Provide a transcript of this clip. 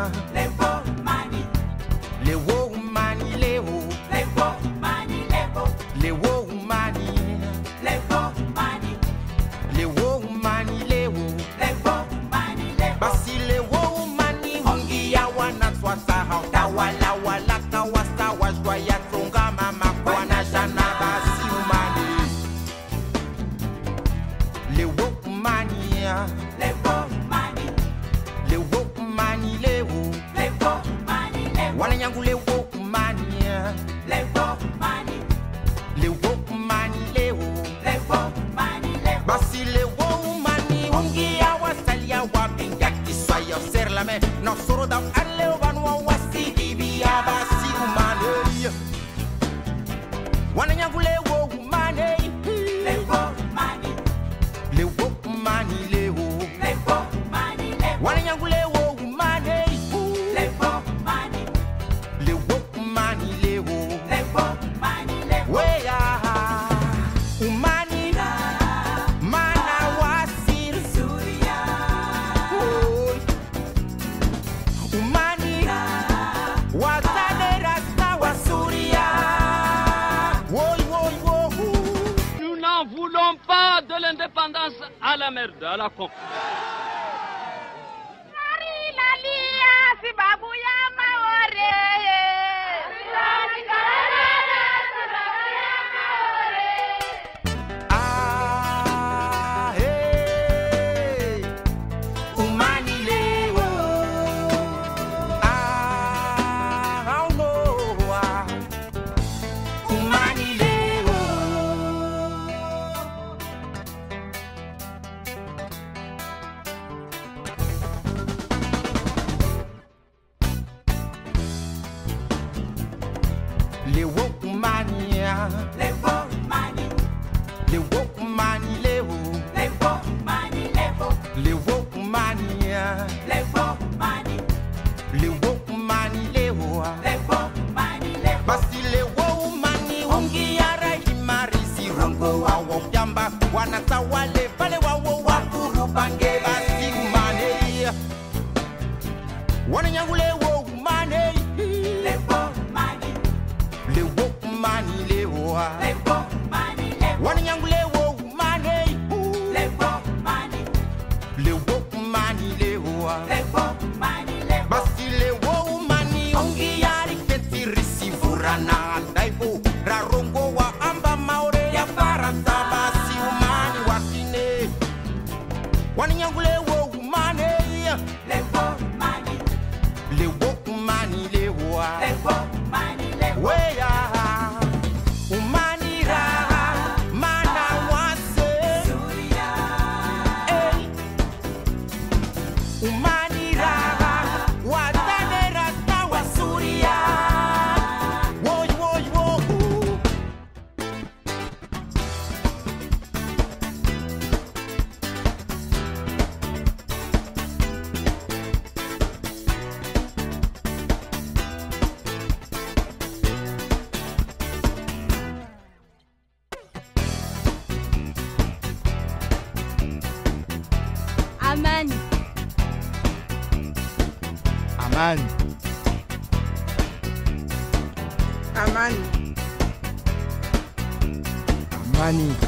Levo mani. Lewo mani lewo. Levo mani levo. Lewo mani. Levo mani. Lewo mani lewo. Levo mani levo. Basi lewo mani hongi ya wana swasa hauta wala wala kawasa wajwa ya tonga mama kwa na jana basi umani. Lewo mani. Levo mani. Lewo mani lewo. Levo mani levo. Wana nyangu lewo mani. Levo mani. Lewo mani lewo. Levo mani levo. Basi lewo mani hongi ya wasalia wabinga kiswaya ser la me no soro da alle wanwa wasi dibia basi umani. Wana nyangu lewo mani. Levo mani. Lewo mani lewo. Levo mani levo. Wana nyangu lewo mani. Levo mani. Lewo mani lewo. Levo mani levo. Weya umani mana wasir Surya. Oy. Umani watane rasta wasuria. Woy woy woy. Nous n'en voulons pas de l'indépendance à la merde, à la con. Ah hey. Umani lewo. Ah oh no. Umani lewo. Lewo umani. Levo mani. Lewo umani lewo. Levo mani levo. Lewo umani. Levo mani. Lewo umani lewo. Levo mani levo. Basi lewo umani hongi yara imarisi rongo wawo pyamba wanatawale pale wawo wakuru bange basi umani. Wana nyangu lewo umani. Levo mani. Lewo umani lewo. Levo mani levo. Wana nyangu lewo umani. Levo mani. Lewo umani lewo. Levo mani levo. Basi lewo umani hongi yari kenti risivura na daibo rarongo wa amba maore ya farasa basi umani wakine. Wani nyangu lewo umani. Levo mani. Lewo umani lewo. Levo mani levo. Weya umani ra mana wase. Surya. Hey. Umani ra watane rasta wasuria. Woy woy woy. Amani. Amani. Amani. Amani.